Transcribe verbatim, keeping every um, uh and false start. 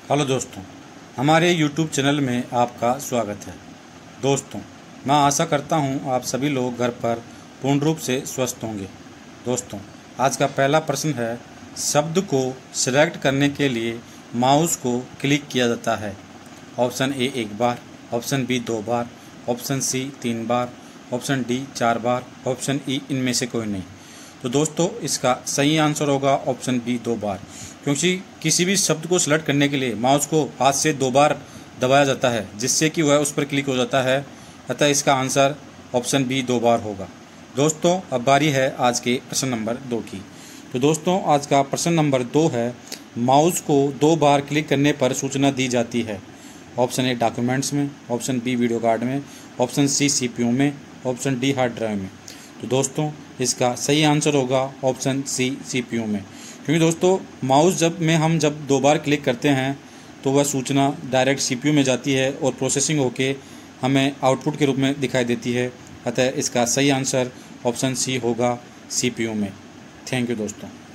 Hello दोस्तों, हमारे YouTube channel में आपका स्वागत है। दोस्तों, मैं आशा करता हूं आप सभी लोग घर पर पूर्ण रूप से स्वस्थ होंगे। दोस्तों, आज का पहला प्रश्न है, शब्द को सिलेक्ट करने के लिए माउस को क्लिक किया जाता है। ऑप्शन ए एक बार, ऑप्शन बी दो बार, ऑप्शन सी तीन बार, ऑप्शन डी चार बार, ऑप्शन ई इनमें से कोई नहीं। तो दोस्तों, इसका सही आंसर होगा ऑप्शन बी दो बार, क्योंकि किसी भी शब्द को सिलेक्ट करने के लिए माउस को हाथ से दो बार दबाया जाता है, जिससे कि वह उस पर क्लिक हो जाता है। अतः इसका आंसर ऑप्शन बी दो बार होगा। दोस्तों, अब बारी है आज के प्रश्न नंबर दो की। तो दोस्तों, आज का प्रश्न नंबर दो है, माउस को दो बार क्लिक करने पर सूचना दी जाती है। ऑप्शन ए डॉक्यूमेंट्स में, ऑप्शन बी वीडियो कार्ड में, ऑप्शन सी सीपीयू में, ऑप्शन डी हार्ड ड्राइव में। तो दोस्तों, इसका सही आंसर होगा ऑप्शन सी सीपीयू में, क्योंकि दोस्तों माउस जब में हम जब दो बार क्लिक करते हैं तो वह सूचना डायरेक्ट सीपीयू में जाती है और प्रोसेसिंग होके हमें आउटपुट के रूप में दिखाई देती है। अतः इसका सही आंसर ऑप्शन सी होगा, सीपीयू में। थैंक यू दोस्तों।